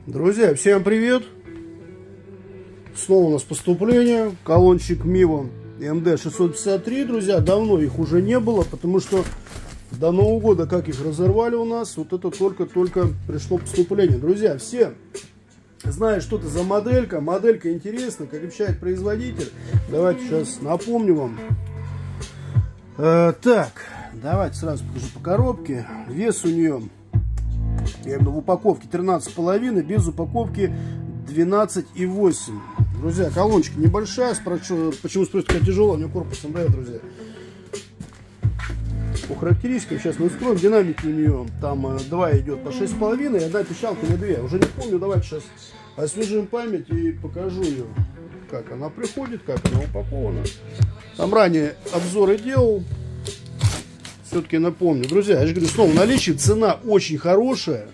Друзья, всем привет! Снова у нас поступление. Колончик Mivo MD653. Друзья, давно их уже не было, потому что до Нового года, как их разорвали у нас, вот это только-только пришло поступление. Друзья, все знают, что это за моделька. Моделька интересная, как обещает производитель. Давайте сейчас напомню вам. Так, давайте сразу покажу по коробке. Вес у нее, я имею в виду, в упаковке 13,5, без упаковки 12,8. Друзья, колоночка небольшая. Почему спросите, такая тяжелая? У нее корпус МДФ, друзья. По характеристикам сейчас мы устроим. Динамики у нее там 2 идет по 6,5 и одна пищалка на 2. Уже не помню, давайте сейчас освежим память и покажу ее, как она приходит, как она упакована. Там ранее обзоры делал. Все-таки напомню. Друзья, я же говорю, снова в наличии, цена очень хорошая.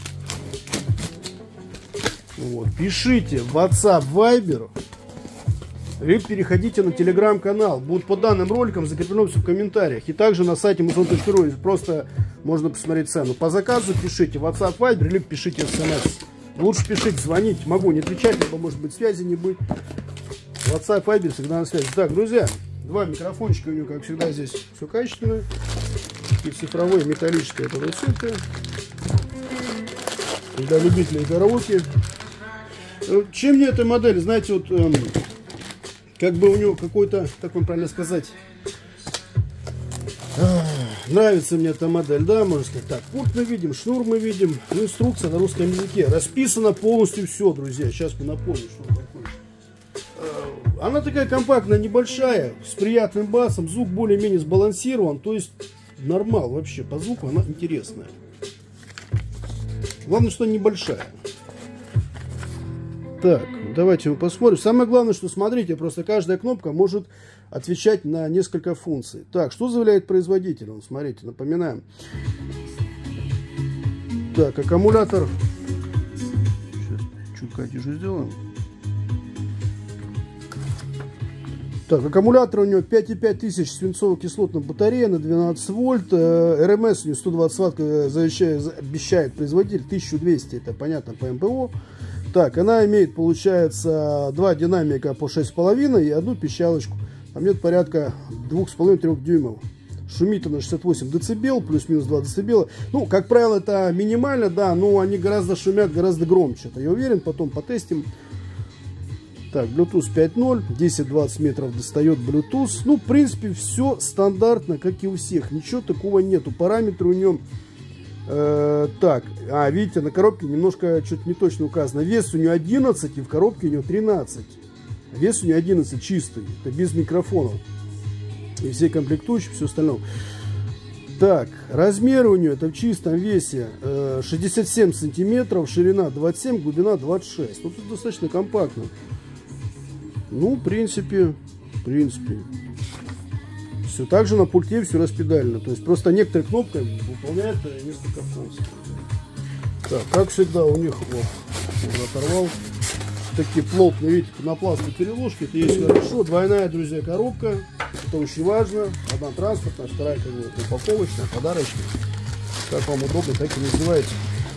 Вот. Пишите в WhatsApp, Viber, либо переходите на телеграм-канал. Будет по данным роликам закреплено все в комментариях. И также на сайте Amazon.ru просто можно посмотреть цену. По заказу пишите в WhatsApp, Viber, либо пишите смс. Лучше пишите, звоните. Могу не отвечать, либо может быть связи не быть. WhatsApp, Viber всегда на связи. Так, друзья, два микрофончика у него, как всегда, здесь все качественное. И цифровые, металлические, это выцветы. Для любителей караоке. Чем мне эта модель, знаете, вот как бы у него какой-то, как вам правильно сказать, нравится мне эта модель, да, можно сказать. Так, пульт мы видим, шнур мы видим, инструкция на русском языке. Расписано полностью все, друзья. Сейчас мы напомним, что такое. Она такая компактная, небольшая, с приятным басом, звук более-менее сбалансирован, то есть нормал вообще, по звуку она интересная. Главное, что небольшая. Так, давайте мы посмотрим. Самое главное, что смотрите, просто каждая кнопка может отвечать на несколько функций. Так, что заявляет производитель? Смотрите, напоминаем. Так, аккумулятор. Сейчас чуть тише сделаем. Так, аккумулятор у него 5500 свинцово-кислотная батарея на 12 вольт. РМС у него 120 ватт, обещает производитель, 1200, это понятно по МПО. Так, она имеет, получается, два динамика по 6,5 и одну пищалочку. Там нет порядка 2,5-3 дюймов. Шумит она 68 дБ, плюс-минус 2 дБ. Ну, как правило, это минимально, да, но они гораздо шумят, гораздо громче. Это я уверен, потом потестим. Так, Bluetooth 5.0, 10-20 метров достает Bluetooth. Ну, в принципе, все стандартно, как и у всех. Ничего такого нету. Параметры у нее... так, видите, на коробке немножко что-то не точно указано. Вес у нее 11, и в коробке у нее 13. Вес у нее 11 чистый. Это без микрофонов. И все комплектующие, все остальное. Так, размеры у нее, это в чистом весе 67 сантиметров, ширина 27, глубина 26. Ну, тут достаточно компактно. Ну, в принципе. Все так же на пульте, все распедально. То есть просто некоторые кнопки выполняют несколько функций. Так, как всегда у них, вот, уже оторвал, такие плотные, видите, пенопластовые переложки. Это есть хорошо. Двойная, друзья, коробка. Это очень важно. Одна транспортная, вторая как бы упаковочная, подарочная. Как вам удобно, так и называется.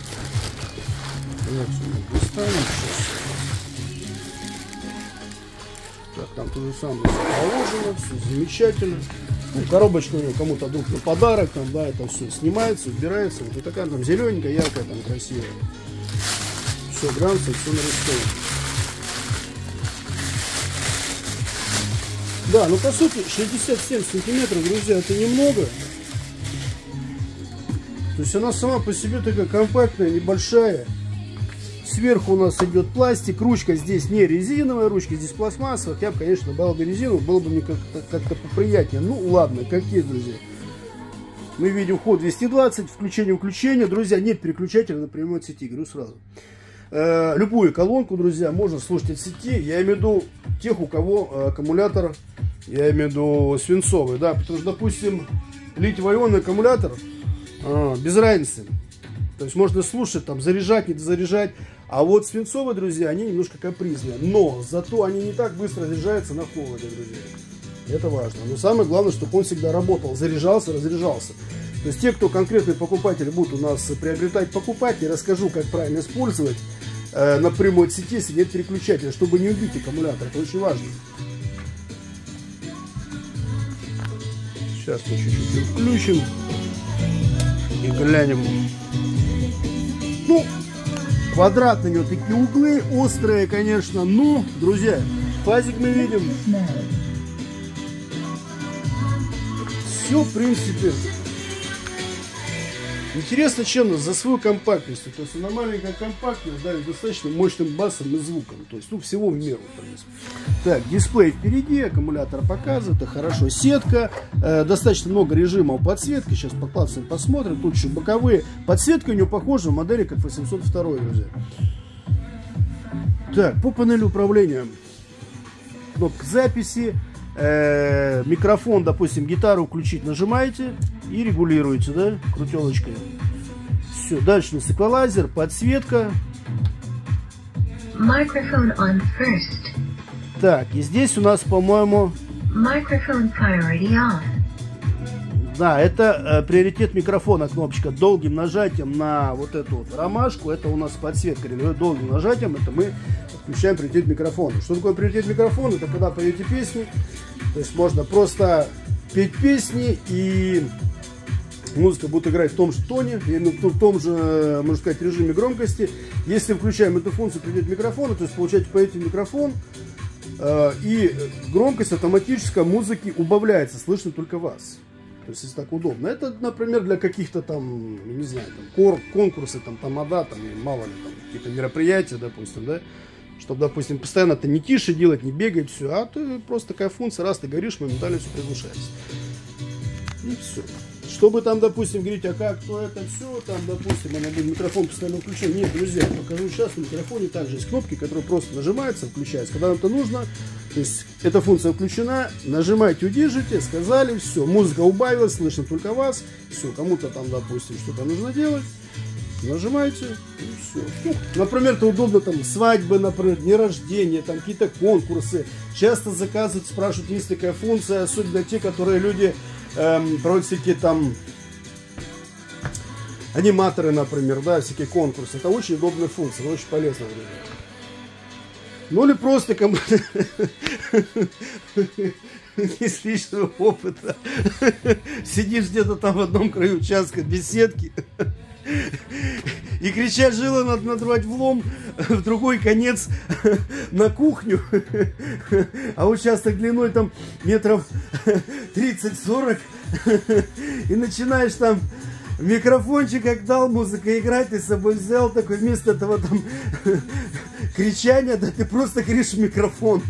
Так, там то же самое положено, все замечательно. Ну, коробочка у него кому-то вдруг на подарок, там, да, это все снимается, убирается. Вот и такая там зелененькая, яркая, там красивая. Все глянцево, все нарисовано. Да, ну по сути 67 сантиметров, друзья, это немного. То есть она сама по себе такая компактная, небольшая. Сверху у нас идет пластик, ручка здесь не резиновая, ручка здесь пластмассовая. Я бы, конечно, брал бы резину, было бы мне как-то поприятнее. Ну ладно, как есть, друзья. Мы видим ход 220, включение. Друзья, нет переключателя на прямой от сети, говорю сразу. Любую колонку, друзья, можно слушать от сети. Я имею в виду тех, у кого аккумулятор, я имею в виду свинцовый, да. Потому что, допустим, литий-ионный аккумулятор, без разницы. То есть можно слушать, там, заряжать, не дозаряжать. А вот свинцовые, друзья, они немножко капризные. Но зато они не так быстро заряжаются на холоде, друзья. Это важно. Но самое главное, чтобы он всегда работал, заряжался, разряжался. То есть те, кто конкретные покупатели будут у нас приобретать, покупать, я расскажу, как правильно использовать. напрямую от сети, если нет переключателя, чтобы не убить аккумулятор. Это очень важно. Сейчас мы чуть-чуть включим и глянем. Ну, квадратные вот такие углы, острые, конечно, но, друзья, фазик мы видим. Все, в принципе, интересно, чем за свою компактность. То есть она маленькая компактность, да, достаточно мощным басом и звуком. То есть, ну, всего в меру, в принципе. Так, дисплей впереди, аккумулятор показывает, это хорошо. Сетка, достаточно много режимов подсветки. Сейчас поклацаем, посмотрим. Тут еще боковые. Подсветка у него похожа в модели как 802, друзья. Так, по панели управления. Кнопка записи. Микрофон, допустим, гитару включить нажимаете и регулируете, да, крутелочкой. Все, дальше у нас эквалайзер, подсветка. Microphone on first. Так, и здесь у нас, по-моему, Microphone priority on. да, это приоритет микрофона, кнопочка. Долгим нажатием на вот эту вот ромашку, это у нас подсветка. Долгим нажатием это мы включаем приоритет микрофона. Что такое приоритет микрофона? Это когда поете песни, то есть можно просто петь песни, и музыка будет играть в том же тоне, в том же, можно сказать, режиме громкости. Если включаем эту функцию приоритет микрофона, то есть получаете поете микрофон, и громкость автоматически музыки убавляется, слышно только вас. То есть, если так удобно. Это, например, для каких-то там, не знаю, там, конкурсы, там, тамада, там, мало ли, там, какие-то мероприятия, допустим, да, чтобы, допустим, постоянно ты не тише делать, не бегать, все, а ты просто такая функция, раз ты горишь, моментально все приглушается. И все. Чтобы там, допустим, говорить, а как, то это все, там, допустим, она будет микрофон постоянно включен. Нет, друзья, покажу сейчас, на микрофоне также есть кнопки, которые просто нажимаются, включаются. Когда вам это нужно, то есть эта функция включена, нажимаете, удержите, сказали, все, музыка убавилась, слышно только вас, все, кому-то там, допустим, что-то нужно делать, нажимаете, и все. Ну, например, это удобно, там, свадьбы, например, дни рождения, там, какие-то конкурсы. Часто заказывают, спрашивают, есть такая функция, особенно те, которые люди проводят всякие там аниматоры, например, да, всякие конкурсы. Это очень удобная функция, очень полезная, друзья. Ну или просто кому-то из личного опыта сидишь где-то там в одном краю участка беседки и кричать, жила надо надрывать влом в другой конец на кухню, а участок длиной там метров 30-40, и начинаешь там микрофончик как дал, музыка играть, ты с собой взял, такой вместо этого там кричания, да ты просто говоришь в микрофон.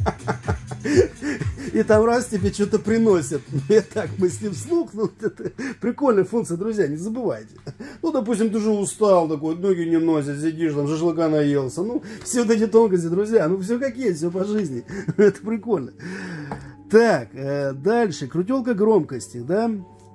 И там раз тебе что-то приносят. Я так мысли вслух. Ну, это прикольная функция, друзья, не забывайте. Ну, допустим, ты же устал, такой, ноги не носят, сидишь, там, шашлыка наелся. Ну, все вот эти тонкости, друзья, ну, все как есть, все по жизни. Это прикольно. Так, дальше. Крутелка громкости, да.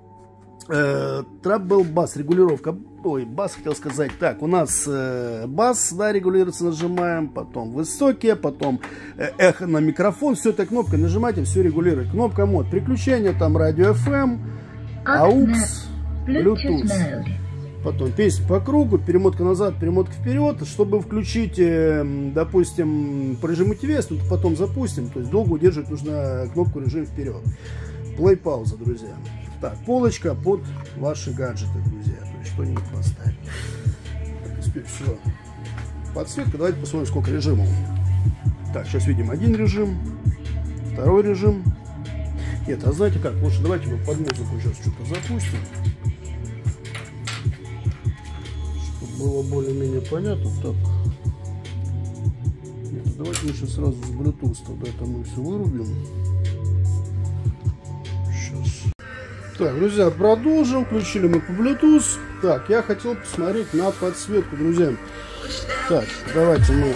Трабл бас, регулировка. Ой, бас хотел сказать. Так, у нас бас, да, регулируется, нажимаем. Потом высокие, потом эхо на микрофон. Все это кнопкой нажимаете, все регулирует. Кнопка мод, переключение, там радио FM, AUX, Bluetooth. Потом песня по кругу, перемотка назад, перемотка вперед. Чтобы включить, допустим, по режиму TVS, ну, потом запустим. То есть долго удерживать нужно кнопку режим вперед. Play пауза, друзья. Так, полочка под ваши гаджеты, друзья. То есть что-нибудь поставить. Теперь все. Подсветка. Давайте посмотрим, сколько режимов. Так, сейчас видим один режим, второй режим. Нет, а знаете как? Лучше давайте мы под музыку сейчас что-то запустим. Чтобы было более-менее понятно. Так. Нет, давайте мы сейчас сразу с Bluetooth тогда это мы все вырубим. Так, друзья, продолжим. Включили мы по Bluetooth. Так, я хотел посмотреть на подсветку, друзья. Так, давайте мы...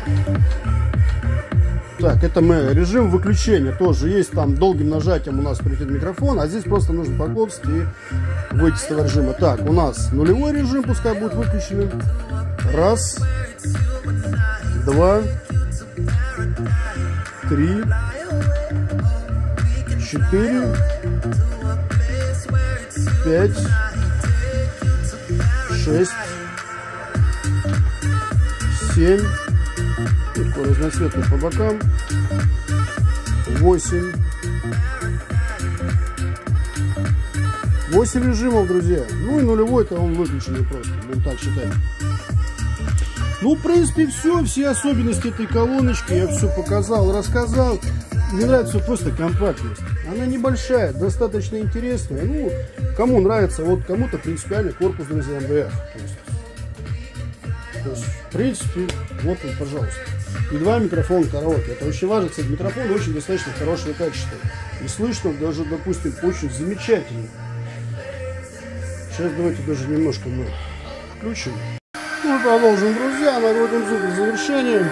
Так, это мы режим выключения тоже есть. Там долгим нажатием у нас приоритет микрофон. А здесь просто нужно поклопать и выйти с этого режима. Так, у нас нулевой режим, пускай будет выключенный. Раз, два, три, четыре, 5, 6, 7. Такой разноцветный по бокам. 8. 8 режимов, друзья. Ну и нулевой-то он выключенный просто. Будем так считать. Ну, в принципе, все особенности этой колоночки я все показал, рассказал. Мне нравится просто компактность. Она небольшая, достаточно интересная. Ну, кому нравится, вот кому-то принципиальный корпус, друзья, МДФ. То есть, в принципе, вот он, пожалуйста. И 2 микрофона караоке. Это очень важно. Кстати, микрофон очень достаточно хорошего качества. И слышно даже, допустим, очень замечательно. Сейчас давайте даже немножко мы включим. Ну, продолжим, друзья. Накрутим звук до завершения.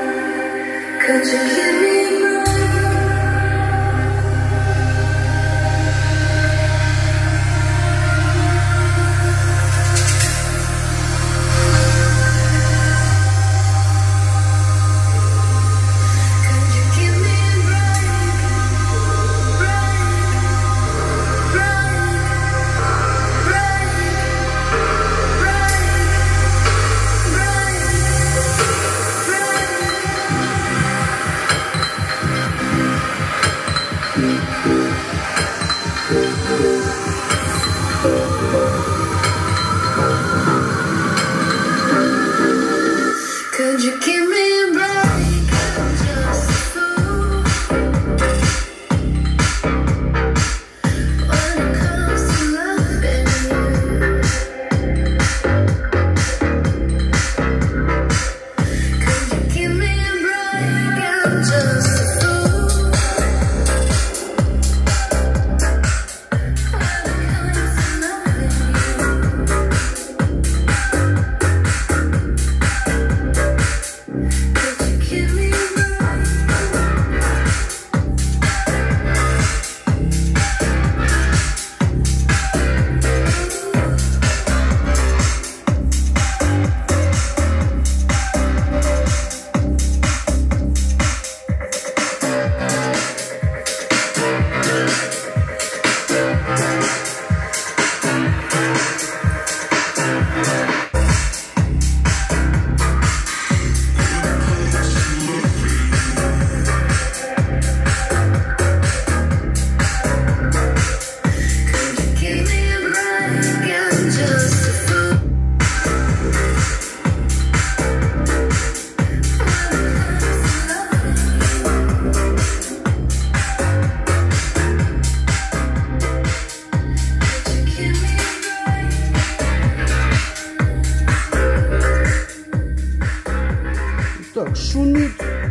Так, шумит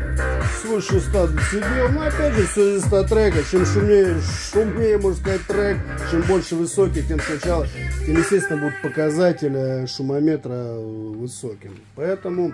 свыше 100 децибел. Но опять же, все зависит от трека. Чем шумнее, можно сказать, трек, чем больше высокий, тем сначала, тем, естественно, будут показатели шумометра высоким. Поэтому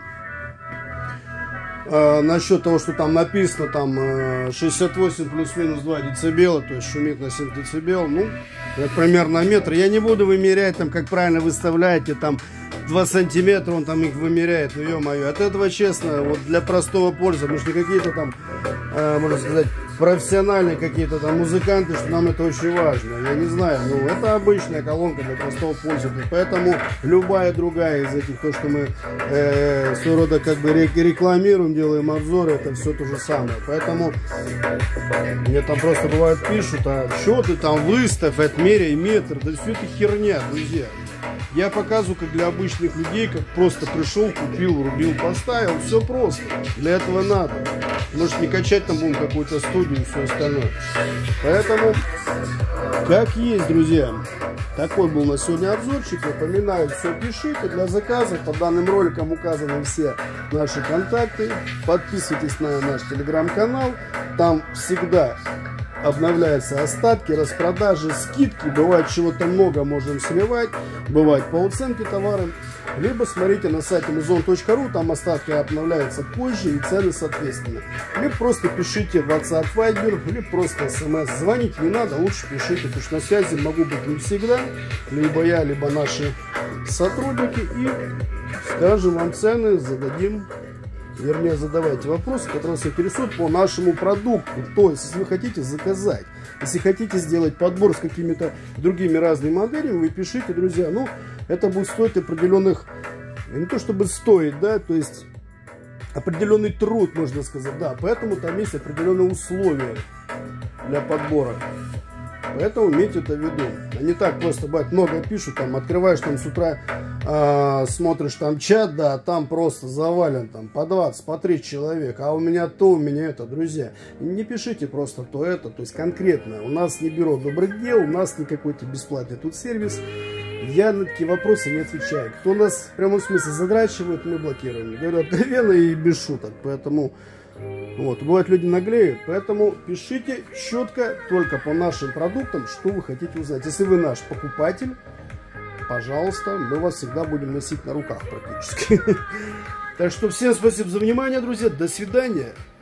насчет того, что там написано, там 68 плюс-минус 2 децибела, то есть шумит на 7 децибел, ну, примерно метр. Я не буду вымерять, там, как правильно выставляете, там, 2 сантиметра он там их вымеряет, ну ё-моё. От этого, честно, вот для простого пользователя, потому что какие-то там, можно сказать, профессиональные какие-то там музыканты, что нам это очень важно. Я не знаю, ну это обычная колонка для простого пользователя, поэтому любая другая из этих, то, что мы своего рода как бы рекламируем, делаем обзоры, это все то же самое. Поэтому мне там просто бывает пишут, а что ты там выставь, отмеряй метр, да все это херня, друзья. Я показываю, как для обычных людей, как просто пришел, купил, рубил, поставил. Все просто. Для этого надо. Может, не качать там будем какую-то студию и все остальное. Поэтому, как есть, друзья. Такой был на сегодня обзорчик. Напоминаю, все пишите. Для заказов под данным роликом указаны все наши контакты. Подписывайтесь на наш телеграм-канал. Там всегда обновляются остатки, распродажи, скидки. Бывает чего-то много, можем сливать. Бывает по уценке товара. Либо смотрите на сайте amazon.ru, там остатки обновляются позже и цены соответственно. Либо просто пишите в WhatsApp, Viber, либо просто смс. Звонить не надо, лучше пишите, потому что на связи могу быть не всегда. Либо я, либо наши сотрудники. И скажем вам цены, зададим. Вернее, задавайте вопросы, которые вас интересуют по нашему продукту. То есть, если вы хотите заказать, если хотите сделать подбор с какими-то другими разными моделями, вы пишите, друзья. Ну, это будет стоить определенных, не то чтобы стоит, да, то есть определенный труд, можно сказать, да, поэтому там есть определенные условия для подбора. Поэтому имейте это в виду. А не так просто, бывает, много пишут, там, открываешь там с утра, смотришь там чат, да, там просто завален там по 20, по 30 человек, а у меня то, у меня это, друзья. Не пишите просто то это, то есть конкретно. У нас не бюро добрых дел, у нас не какой-то бесплатный тут сервис. Я на такие вопросы не отвечаю. Кто нас в прямом смысле задрачивает, мы блокируем. Говорю откровенно и без шуток, поэтому... Вот, бывают люди наглеют, поэтому пишите четко только по нашим продуктам, что вы хотите узнать. Если вы наш покупатель, пожалуйста, мы вас всегда будем носить на руках практически. Так что всем спасибо за внимание, друзья, до свидания.